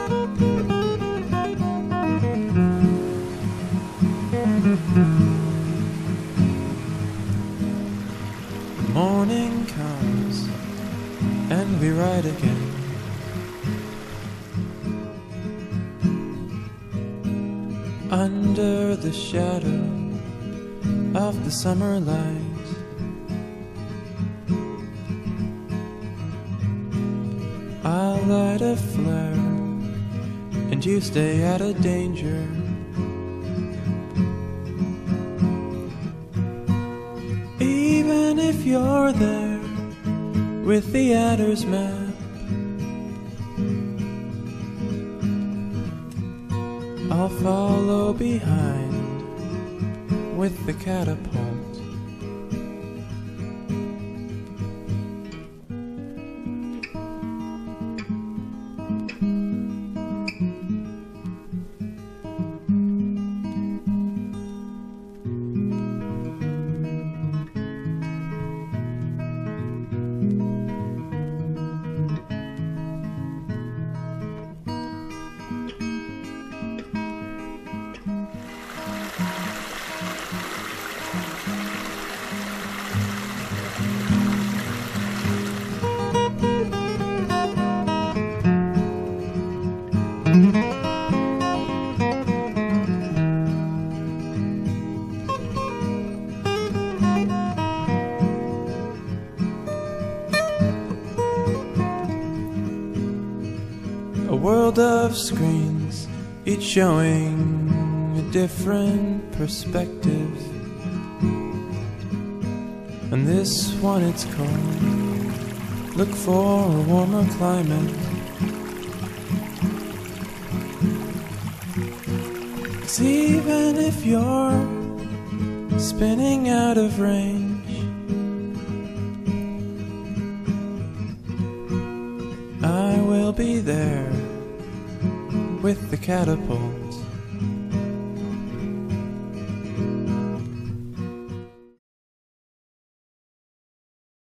Morning comes and we ride again. Under the shadow of the summer light, I'll light a flare and you stay out of danger. Even if you're there with the adder's map, I'll follow behind with the catapult. A world of screens, each showing a different perspective. And this one it's called Look for a Warmer Climate. 'Cause even if you're spinning out of range, I will be there with the catapult.